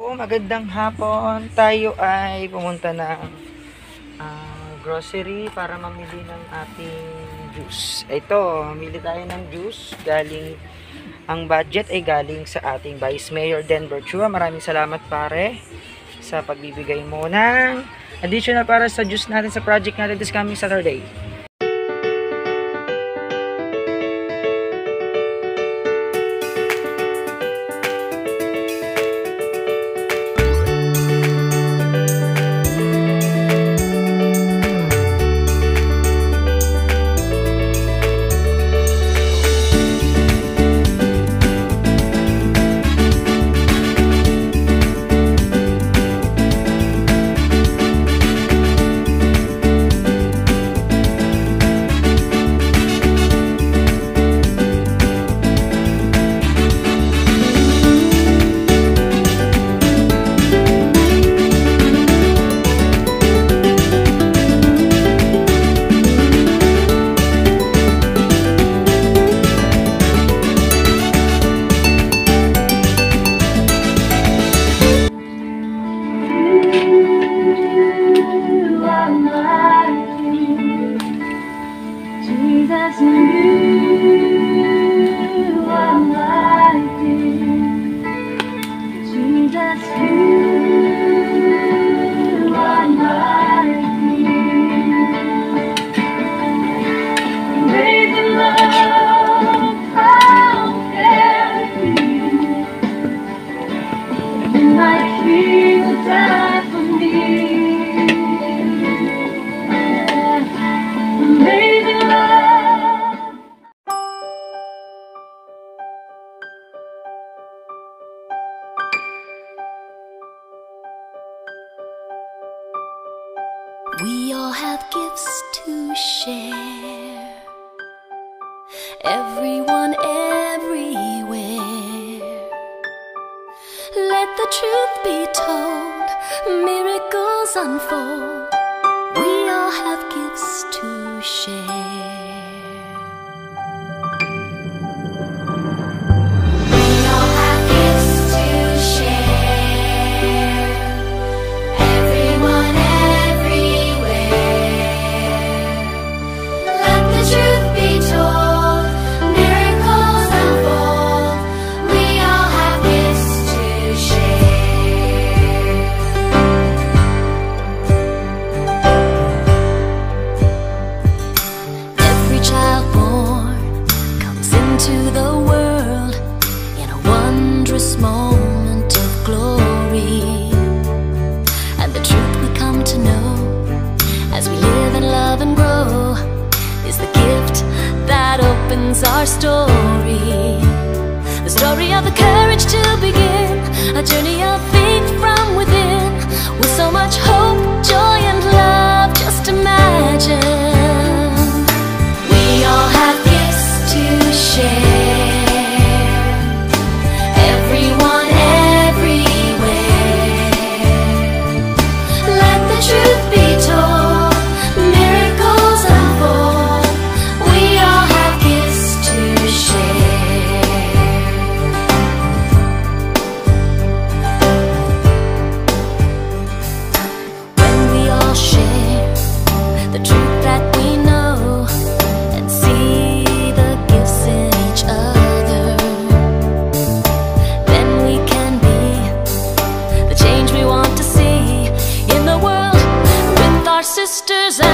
po, magandang hapon. Tayo ay pumunta ng grocery para mamili ng ating juice. Ito, mamili tayo ng juice. Ang budget ay galing sa ating Vice Mayor Denver Chua. Maraming salamat pare sa pagbibigay mo ng additional para sa juice natin sa project natin this coming Saturday. We all have gifts to share, everyone, everywhere. Let the truth be told, miracles unfold. We all have gifts to share. To the world in a wondrous moment of glory, and the truth we come to know as we live and love and grow is the gift that opens our story, the story of the courage to begin a journey of faith from within, with so much hope, joy and love. Just imagine we all have gifts to share. Everyone, everywhere. Let the truth be told, miracles unfold. We all have gifts to share. When we all share the truth that we know and see the gifts in each other, then we can be the change we want to see in the world with our sisters